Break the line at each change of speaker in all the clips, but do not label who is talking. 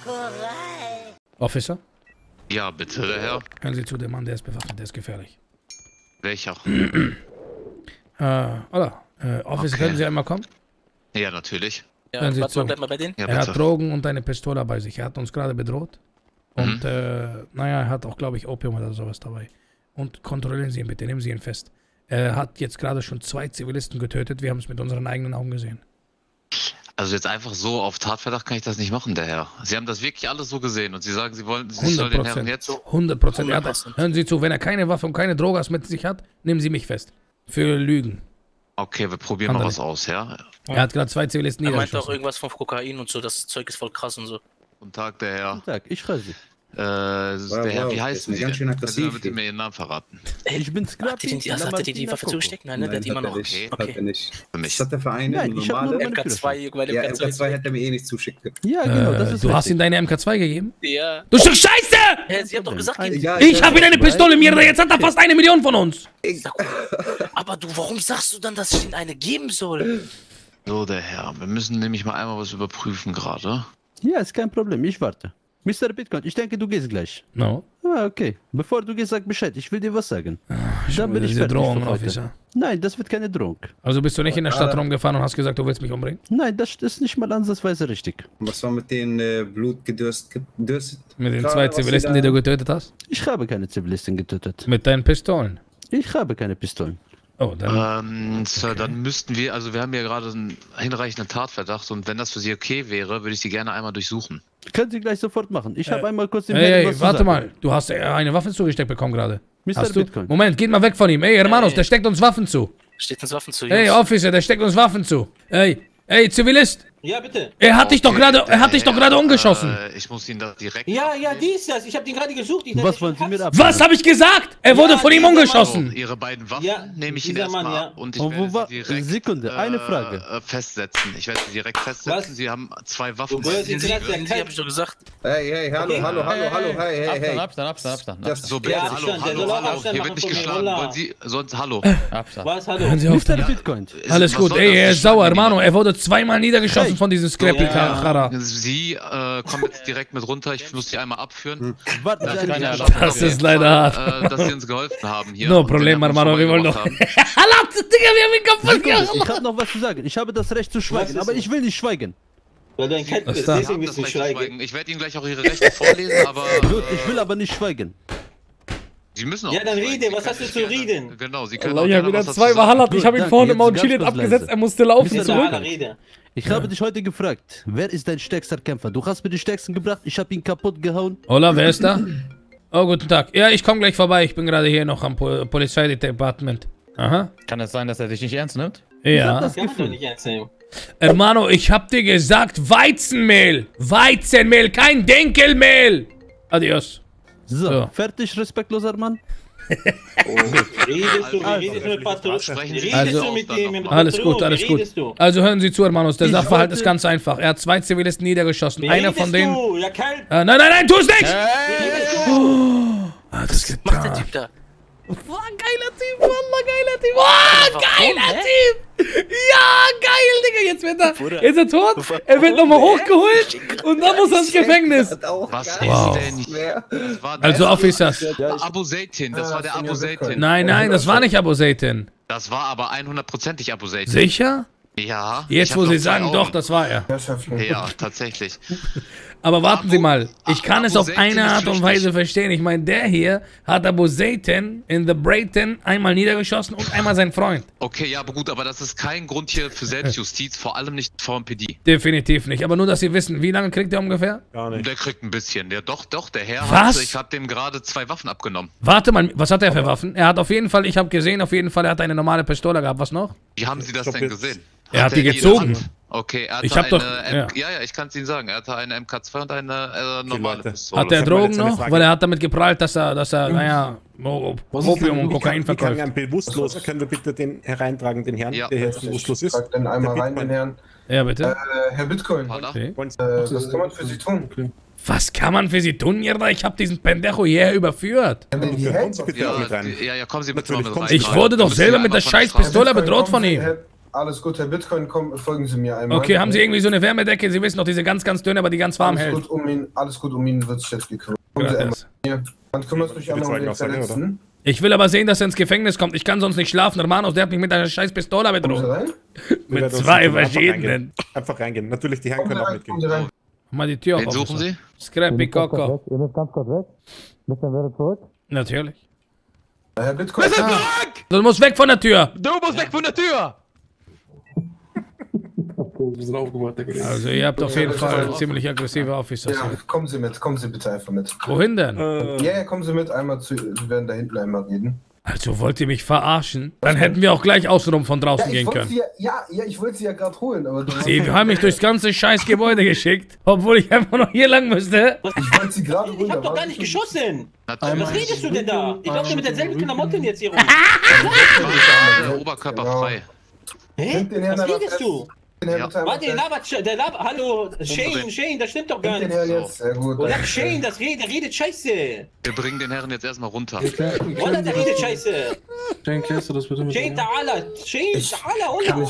Officer?
Ja, bitte, der Herr.
Hören Sie zu, der Mann, der ist bewaffnet, der ist gefährlich.
Welcher?
Officer, können Sie einmal kommen?
Ja, natürlich.
Ja,
Hören Sie
warte
zu.
mal, bleib mal bei denen.
Ja,
Er
bitte.
hat Drogen und eine Pistole bei sich. Er hat uns gerade bedroht. Und, naja, er hat auch, glaube ich, Opium oder sowas dabei. Und kontrollieren Sie ihn bitte, nehmen Sie ihn fest. Er hat jetzt gerade schon 2 Zivilisten getötet. Wir haben es mit unseren eigenen Augen gesehen.
Also jetzt einfach so auf Tatverdacht kann ich das nicht machen, der Herr. Sie haben das wirklich alles so gesehen und Sie sagen, Sie sollen den Herrn jetzt...
100%. Hören Sie zu, wenn er keine Waffe und keine Drogas mit sich hat, nehmen Sie mich fest. Für Lügen.
Okay, wir probieren mal was aus, ja?
Er hat gerade 2 Zivilisten
Er meinte auch
niedergeschossen.
irgendwas von Kokain und so, das Zeug ist voll krass und so.
Guten Tag, der Herr.
Guten Tag, ich höre Sie.
Der Herr, wie heißen Sie
ganz schön
denn? Können Sie
aggressiv
mal bitte mir Ihren Namen verraten?
Ich bin
Hat
Scrappy.
die die Waffe zugesteckt? Nein, ne? Der hat immer noch.
Okay.
Hat er nicht.
Für mich.
Das hat der Verein
Nein, ich habe nur
normale.
meine
MK2, weil
Ja,
MK2
MK2 hat er mir eh nicht zuschickt.
Ja, genau, das ist
Du hast
richtig.
ihm deine MK2 gegeben?
Ja.
Du Stück Scheiße!
Hä, sie haben doch gesagt,
Ja,
Ich habe ihm eine Pistole mir, jetzt hat er fast 1 Million von uns.
aber du, warum sagst du dann, dass ich ihnen eine geben soll?
So, der Herr. Wir müssen nämlich mal einmal was überprüfen gerade.
Ja, ist kein Problem, ich warte. Mr. Bitcoin, ich denke, du gehst gleich.
No.
Ah, okay. Bevor du gehst, sag Bescheid, ich will dir was sagen. Dann bin ich
Diese
fertig
Drohung,
für heute.
Officer.
Nein, das wird keine Drohung.
Also bist du nicht in der Stadt rumgefahren und hast gesagt, du willst mich umbringen?
Nein, das ist nicht mal ansatzweise richtig.
Was war mit den blutgedürstet?
Mit den
Gerade,
2
was Sie
Zivilisten,
da-
die du getötet hast?
Ich habe keine Zivilisten getötet.
Mit deinen Pistolen?
Ich habe keine Pistolen.
Oh, dann...
Sir, dann müssten wir, also wir haben hier gerade einen hinreichenden Tatverdacht und wenn das für Sie okay wäre, würde ich Sie gerne einmal durchsuchen.
Können Sie gleich sofort machen. Ich habe einmal kurz den
Hey,
was zu
warte
sagen.
mal. Du hast eine Waffe zugesteckt bekommen gerade.
Mr.
Hast du?
Bitcoin.
Moment, geht mal weg von ihm. Ey, Hermanos, der steckt uns Waffen zu.
Steht uns Waffen zu,
Hey,
Jungs.
Officer, der steckt uns Waffen zu. Ey, Zivilist.
Ja, bitte.
Er hat dich doch gerade umgeschossen.
Ich muss Ihnen das direkt...
Ja, die ist das. Ich habe den gerade gesucht. Ich
Was wollen Sie mir ab?
Was habe ich gesagt? Er wurde von ihm
dieser Mann.
umgeschossen.
Ihre beiden Waffen
Ja,
nehme ich Ihnen
dieser Mann,
erstmal
ja.
ab und ich
Und wo
werde
war...
Sie direkt
Sekunde, eine Frage.
festsetzen. Ich werde Sie direkt festsetzen.
Was?
Sie haben 2 Waffen.
Du wolltest
Den
jetzt
Sie,
gesagt,
den hab ich doch gesagt.
Hey, hallo, hey.
Abstand.
Das
So, bitte,
Ja,
hallo,
Abstand, der soll auch
hallo.
Abstand
Hier
machen
wird nicht
von mir,
geschlagen.
Wallah.
Wollen Sie, sonst, hallo.
Was, hallo?
Hören Sie auf.
Mr. Bitcoin.
Alles
Was
gut.
soll
Ey,
das?
er ist
Ich schlag
sauer,
ihn
Mano.
niemand.
Er wurde 2-mal niedergeschossen von diesem Scrappy Kara.
Sie kommen jetzt direkt mit runter. Ich muss Sie einmal abführen.
Warte,
Das ist leider hart.
Dass Sie uns geholfen haben hier.
No
und den
problem,
Herrn
Hermano. Wir wollen
vorbeigebracht
doch...
haben.
Hallo, Digga, wir haben ihn kaputt
Ich
gemacht.
habe noch was zu sagen. Ich habe das Recht zu schweigen,
ist
aber
das?
ich will nicht schweigen.
Weil du ein Cat
Was
bist,
da?
Sie
deswegen
haben
bist
das
du
Recht zu
schweigen.
schweigen. Ich werde Ihnen gleich auch Ihre Rechte vorlesen, aber
Gut, ich will aber nicht schweigen.
Sie müssen auch
Ja, dann
nicht
rede.
schweigen.
Was
Sie
hast du
können
zu
sich gerne-
reden?
Genau, Sie können
Allah,
auch
ich habe
gerne
wieder
was dazu
2-mal
sagen.
Hallat. Ich habe ihn
Danke,
vorhin im
jetzt
Mount
ganz
Chiliad
kurz
abgesetzt.
leise.
Er musste laufen
Mr.
zurück.
Hala, rede.
Ich habe dich heute gefragt, wer ist dein stärkster Kämpfer? Du hast mir den stärksten gebracht, ich habe ihn kaputt gehauen.
Hola, wer ist da? Oh, guten Tag. Ja, ich komme gleich vorbei. Ich bin gerade hier noch am Polizeidepartement. Aha.
Kann es sein, dass er dich nicht ernst nimmt?
Ja.
Das
Kann man doch
Gefühl.
nicht ernst nehmen.
Hermano, ich hab dir gesagt, Weizenmehl. Weizenmehl, kein Dinkelmehl. Adios.
So,
So.
fertig, respektloser Mann?
Redest du mit Patron?
Sprechen Sie
Redest
Also-
du mit dem mit
Alles
Patron?
gut, alles
Wie
gut.
redest du?
Also hören Sie zu, Hermanos. Der
Ich
Sachverhalt
wollte-
ist ganz einfach. Er hat 2 Zivilisten niedergeschossen.
Wie
Einer von
redest
denen...
du? Ja, kalt.
Nein, tu es nicht!
Wie redest du?
Das
Macht der Typ da.
Geiler Typ, Wallah, geiler Typ. Oh, geiler Typ. Ja, geil, Digga. Jetzt ist er tot. Er wird nochmal hochgeholt und dann muss er ins Gefängnis.
Was
Wow.
ist denn hier? Das war der
Also, Officers.
Abu Seitin, das war der Abu Seitin.
Nein, das war nicht Abu Seitin.
Das war aber 100%ig Abu Seitin.
Sicher?
Ja.
Jetzt,
ich
wo
hab
Sie
noch 2
sagen,
Augen.
doch, das war er.
Ja, tatsächlich.
Aber warten Sie mal, ich kann es
Abu
auf
Seitin
eine
ist
Art und
flüchtig.
Weise verstehen. Ich meine, der hier hat Abu Seitin in The Brayton einmal niedergeschossen und einmal sein Freund.
Okay, ja, aber gut, aber das ist kein Grund hier für Selbstjustiz, vor allem nicht vom PD.
Definitiv nicht. Aber nur, dass Sie wissen, wie lange kriegt er ungefähr?
Der kriegt ein bisschen. Der doch, der Herr
Was?
ich hab dem gerade 2 Waffen abgenommen.
Warte mal, was hat er für Waffen? Er hat auf jeden Fall, ich habe gesehen, auf jeden Fall, er hat eine normale Pistole gehabt. Was noch?
Wie haben Sie das denn gesehen?
Er hat die
in der
gezogen.
Hand? Okay, er hatte
Ich hab doch-
ja, ich kann es Ihnen sagen. Er hatte eine MK2 und eine normale Pistole.
Hat er
Ich hab mal
Drogen
jetzt eine
noch?
Frage.
Weil er hat damit geprallt, dass er, naja, Opium und Kokain
Wie kann
verkauft.
ein Bewusstloser, können wir bitte den hereintragen, den Herrn,
Ja.
der jetzt bewusstlos ist?
Frag dann einmal
Der
rein, den Herrn.
Ja, bitte.
Herr Bitcoin,
Holla.
Okay.
Wollen Sie-
was kann man für Sie tun?
Was kann man für Sie tun, Mierda? Ich habe diesen Pendejo hierher überführt.
Können wir die
Kommen
helfen?
Sie bitte auch mit rein.
Ja, kommen Sie bitte mal
Natürlich,
mit
kommen
rein.
Sie
Ich wurde doch
Müssen
selber
wir
mit der
einmal von der
scheiß
Straße-
Pistole bedroht
Kommen
von
Sie,
ihm.
alles gut, Herr Bitcoin, komm, folgen Sie mir einmal.
Okay, haben Sie irgendwie so eine Wärmedecke? Sie wissen doch, diese ganz, ganz dünne, aber die ganz warm hält.
Alles gut, um ihn wird sich jetzt gekümmert. Kommen Sie einmal hier. Man kümmert sich einmal um den Verletzten.
Ich will aber sehen, dass er ins Gefängnis kommt. Ich kann sonst nicht schlafen. Hermanos, der hat mich mit einer scheiß Pistole bedroht. Mit 2 verschiedenen.
Einfach reingehen. Natürlich, die Herren können auch mitgehen.
Mach mal die Tür auf.
Wen suchen Sie?
Scrappy Coco.
Ihr müsst ganz kurz weg. Müsst dann wieder zurück.
Natürlich.
Herr Bitcoin.
Du musst weg von der Tür.
Du musst weg von der Tür!
Wir sind aufgewacht, der Kollege.
Also ihr habt auf jeden Fall ziemlich aggressive Officers.
Ja, kommen Sie mit, kommen Sie bitte einfach mit.
Wohin denn?
Ja, kommen Sie mit, einmal zu, wir werden da hinten einmal reden.
Also wollt ihr mich verarschen? Dann hätten wir auch gleich außenrum von draußen gehen können.
Ich wollte Sie ja gerade holen, aber...
Sie haben mich durchs ganze scheiß Gebäude geschickt, obwohl ich einfach noch hier lang müsste.
Ich wollte Sie gerade holen.
Ich hab doch gar nicht geschossen.
Natürlich.
Was redest du denn da? Ich laufe mit derselben Klamotten jetzt hier rum.
Der Oberkörper frei.
Hä? Was redest du?
Ja.
Warte, der labert, hallo, Shane, das stimmt doch gar nicht.
Sehr gut.
Oder Shane, der redet scheiße.
Wir bringen den Herren jetzt erstmal runter.
Oder der redet scheiße.
Shane, klärst du das bitte mit
Shane, Ta'ala, oder?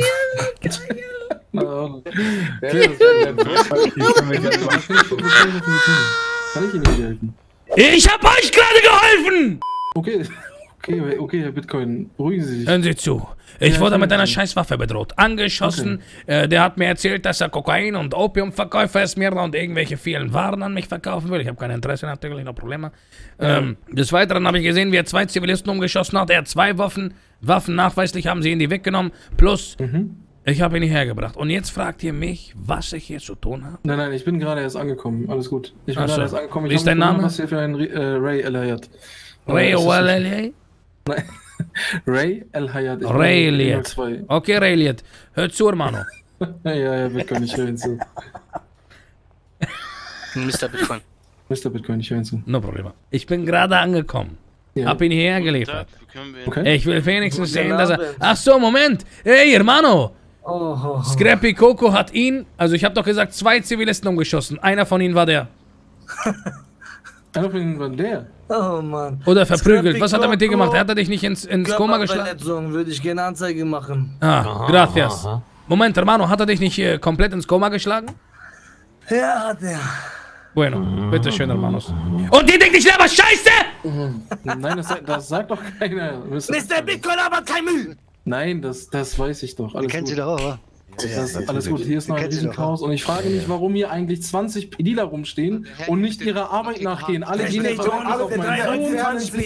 Kann ich Ihnen nicht helfen?
Ich hab euch gerade geholfen!
Okay, Herr Bitcoin, beruhigen Sie sich.
Hören Sie zu. Ich wurde mit einer Scheißwaffe bedroht. Angeschossen. Der hat mir erzählt, dass er Kokain- und Opiumverkäufer ist mir und irgendwelche vielen Waren an mich verkaufen will. Ich habe kein Interesse, natürlich, noch Probleme. Des Weiteren habe ich gesehen, wie er 2 Zivilisten umgeschossen hat. Er hat 2 Waffen. Nachweislich haben sie ihn die weggenommen. Plus, ich habe ihn hierher gebracht. Und jetzt fragt ihr mich, was ich hier zu tun habe?
Nein, ich bin gerade erst angekommen. Alles gut. Ich bin gerade erst angekommen.
Wie ist dein Name?
Was hier für ein Ray El-Hayat.
Ray El-Hayat?
Nein. Ray El-Hayat.
Ray El-Hayat. Okay, Ray El-Hayat. Hör zu, Hermano.
Ja, Bitcoin, ich höre ihn zu.
Mr. Bitcoin.
Mr. Bitcoin, ich höre ihn zu.
No Problem. Ich bin gerade angekommen.
Ja.
Hab ihn hierher geliefert.
Okay.
Ich will wenigstens sehen, dass er... Ach so, Moment. Hey, Hermano. Scrappy Coco hat ihn... Also ich habe doch gesagt, 2 Zivilisten umgeschossen. Einer von ihnen war der.
Einer von ihnen war der?
Oh Mann.
Oder verprügelt. Was hat er mit dir gemacht? Hat er dich nicht ins Koma geschlagen?
Körperverletzung, würde ich gerne Anzeige machen.
Ah, gracias. Moment, Hermano, hat er dich nicht komplett ins Koma geschlagen?
Ja, hat er.
Bueno, bitteschön, Hermanos. Und die denkt, ich laber Scheiße!
Nein, das sagt doch keiner.
Mr. Bitcoin aber kein Müll!
Nein, das weiß ich doch. Alles
Kennt
gut.
Sie doch auch, oder?
Alles gut, hier ist noch ein Riesenchaos und ich frage mich, warum hier eigentlich 20 Pediler rumstehen und nicht ihrer Arbeit nachgehen. Alle gehen jetzt auf meinen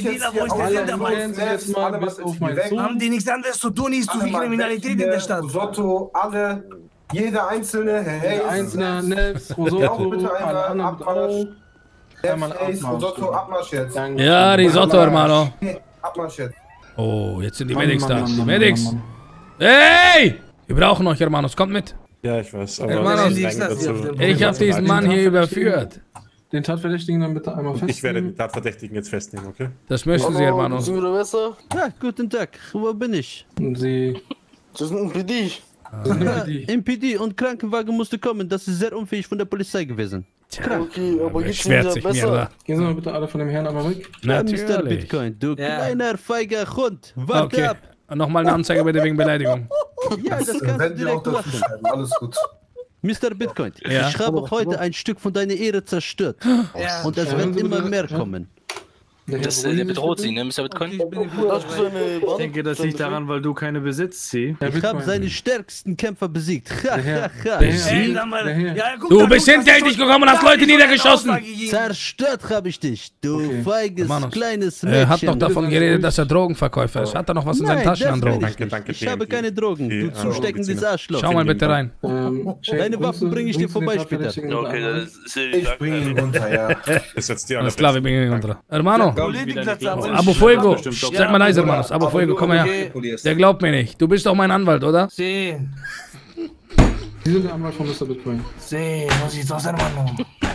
Sohn.
Haben die nichts anderes zu tun, ist zu viel Kriminalität in der Stadt.
Sotto, alle, jeder Einzelne,
Jeder Einzelne, Nels, Rosotto, alle anderen
Abmarsch.
Einmal Abmarsch.
Rosotto, Abmarsch jetzt.
Ja, Risotto, Hermano.
Abmarsch jetzt.
Oh, jetzt sind die Medics da. Die Medics. Hey! Wir brauchen euch, Hermanos. Kommt mit.
Ja, ich weiß, aber
Hermanos, ich habe diesen Mann hier überführt.
Den Tatverdächtigen dann bitte einmal festnehmen.
Ich werde den Tatverdächtigen jetzt festnehmen, okay?
Das möchten Sie, Hermanos.
Ja, guten Tag. Wo bin ich?
Sie...
Das ist ein PD.
MPD und Krankenwagen musste kommen. Das ist sehr unfähig von der Polizei gewesen.
Okay, aber geht's
Schwert sich mir da.
Gehen Sie mal bitte alle von dem Herrn einmal weg.
Ja, Mr.
Natürlich.
Bitcoin, du kleiner feiger Hund. Warte
Okay.
ab.
Nochmal eine Anzeige bitte wegen Beleidigung.
Ja, das kannst du
Werden wir auch
direkt
dazu
machen.
schreiben, alles gut.
Mr. Bitcoin,
Ja.
ich habe heute ein Stück von deiner Ehre zerstört.
Ja.
Und es wird immer mehr kommen.
Der
Der bedroht sie, ne, Mr. Bitcoin?
Ich
denke, das liegt daran, weil du keine besitzt, sie.
Ich habe seine stärksten Kämpfer besiegt.
Du bist hinterhältig gekommen und hast Leute niedergeschossen.
Zerstört habe ich dich, du feiges
Hermanos,
kleines
Er
Mädchen.
hat noch davon geredet, dass er Drogenverkäufer ist. Hat er noch was in seinen
Nein,
Taschen
das
an
will
Drogen?
ich nicht.
Danke,
Ich habe keine Drogen, du zusteckendes Arschloch.
Schau mal bitte rein.
Deine Waffen bringe ich dir vorbei später.
Okay, das ist...
Ich bringe ihn runter, ja.
Das jetzt die alle
Alles klar, wir bringen ihn runter. Hermano,
Politikplatz
Abo Fuego. Sag mal leise, Hermanos. Abo Fuego, komm her. Der glaubt mir nicht. Du bist doch mein Anwalt, oder?
Sí,
Sie sind der Anwalt von Mr. Bitcoin.
sí, so sieht's aus, hermano.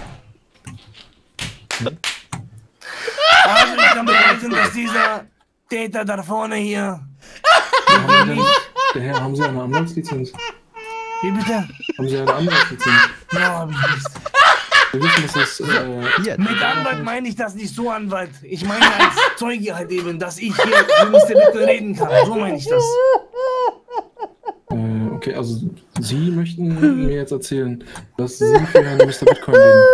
Also ich kann beweisen, dass dieser Täter da vorne hier...
Der Herr, haben Sie eine Anwaltslizenz?
Wie bitte?
Haben Sie eine Anwaltslizenz?
No, hab ich nicht.
Wir wissen, dass das...
Mit Anwalt meine ich das nicht so, Anwalt. Ich meine als Zeuge halt eben, dass ich hier mit Mr. Bitcoin reden kann. So meine ich das.
Okay, also Sie möchten mir jetzt erzählen, dass Sie für Herrn Mr. Bitcoin leben.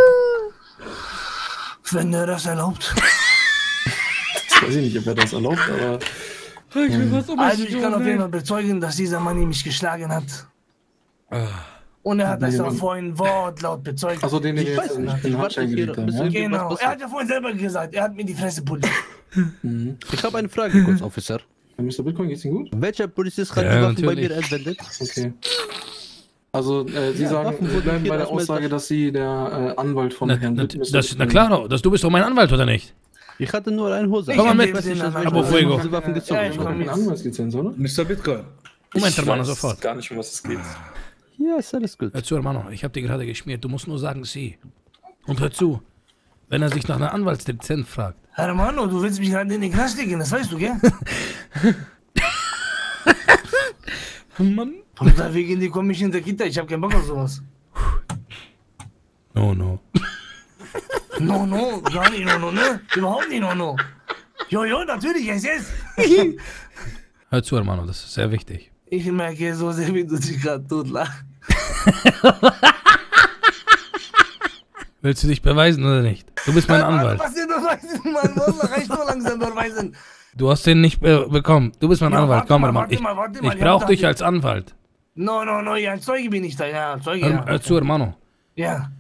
Wenn er das erlaubt.
Das weiß ich nicht, ob er das erlaubt, aber...
Also ich kann auf jeden Fall bezeugen, dass dieser Mann mich geschlagen hat. Und er hat das auch vorhin wortlaut bezeugt.
Achso, den jetzt in Handschellen gelegt haben, ja?
Genau, er hat ja vorhin selber gesagt, er hat mir die Fresse poliert.
Ich habe eine Frage kurz, Officer.
Mr. Bitcoin, geht's Ihnen gut?
Welcher Polizist hat die Waffen bei mir entwendet?
Okay. Also, Sie sagen, Sie bleiben bei der Aussage, dass Sie der Anwalt von Herrn Bitcoin sind.
Na klar, du bist doch mein Anwalt, oder nicht?
Ich hatte nur eine Hose.
Komm mal mit.
Aber Fuego. Diese Waffen gezogen. Ich habe eine Anwaltslizenz, oder?
Mr. Bitcoin.
Moment, Hermano, sofort.
Gar nicht, um was es geht.
Ja, ist alles gut.
Hör zu, Hermano, ich habe dir gerade geschmiert. Du musst nur sagen, Sie. Und hör zu, wenn er sich nach einer Anwaltslizenz fragt.
Hermano, du willst mich gerade in den Knast legen, das weißt du, gell?
Mann.
Und da wegen die komme ich in der Kita, ich habe keinen Bock auf sowas.
No.
No, gar nicht no, ne? Überhaupt nicht no. Jo, natürlich, yes.
Hör zu, Hermano, das ist sehr wichtig.
Ich merke so sehr, wie du dich gerade totlachst.
Willst du dich beweisen oder nicht? Du bist mein Anwalt.
Was denn beweisen, Mann? Wallah, reicht nur langsam beweisen.
Du hast den nicht bekommen. Du bist mein Anwalt. Komm, Hermano. Ich brauche dich als Anwalt.
No, ja, als Zeuge bin ich da, ja, Zeuge, ja.
Hör zu, Hermano.
Ja.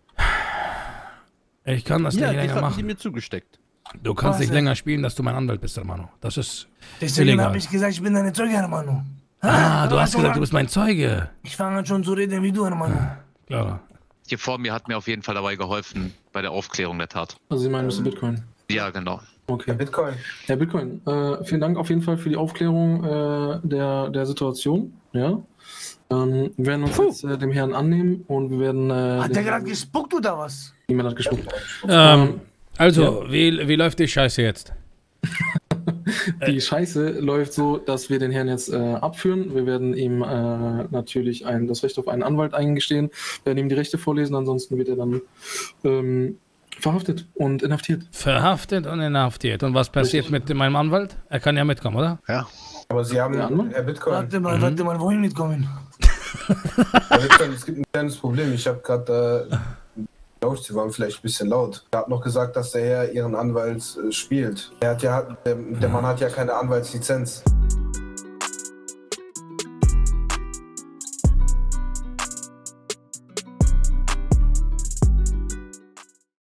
Ich kann das nicht länger machen.
Die mir zugesteckt.
Du kannst nicht länger spielen, dass du mein Anwalt bist, Hermano. Das ist
deswegen habe ich gesagt, ich bin deine Zeuge, Hermano.
Du hast gesagt, du bist mein Zeuge.
Ich fange an schon zu reden wie du, Hermano.
Klar.
Hier vor mir hat mir auf jeden Fall dabei geholfen bei der Aufklärung der Tat.
Also Sie meinen Mr. Bitcoin?
Ja, genau.
Okay. Herr Bitcoin, vielen Dank auf jeden Fall für die Aufklärung der Situation. Ja. Wir werden uns jetzt dem Herrn annehmen und wir werden...
Hat der gerade gespuckt oder was?
Niemand hat gespuckt.
Also, wie läuft die Scheiße jetzt?
Die Scheiße läuft so, dass wir den Herrn jetzt abführen. Wir werden ihm natürlich das Recht auf einen Anwalt eingestehen, werden ihm die Rechte vorlesen, ansonsten wird er dann verhaftet und inhaftiert.
Verhaftet und inhaftiert. Und was passiert mit meinem Anwalt? Er kann ja mitkommen, oder?
Ja.
Aber Sie haben, Herr Bitcoin...
Warte mal, wohin mitkommen?
Herr Bitcoin, es gibt ein kleines Problem. Ich habe gerade... Sie waren vielleicht ein bisschen laut. Er hat noch gesagt, dass der Herr Ihren Anwalt spielt. Der Mann hat ja keine Anwaltslizenz.